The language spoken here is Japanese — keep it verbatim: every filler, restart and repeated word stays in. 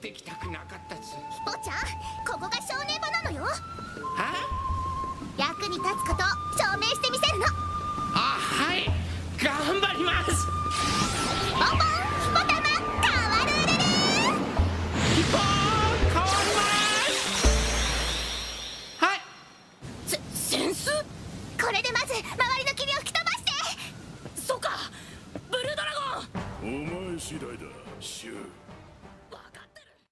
てきたくなかったっす。 ヒポちゃん、ここが正念場なのよ。 は役に立つことを証明してみせるの。 あ、はい、頑張ります。 ボンボンヒポタマ変わるるる。 ヒポー変わります。はい。 せセンス。これでまず周りの霧を吹き飛ばして。 そうか、ブルードラゴン。 お前次第だ、シュウ。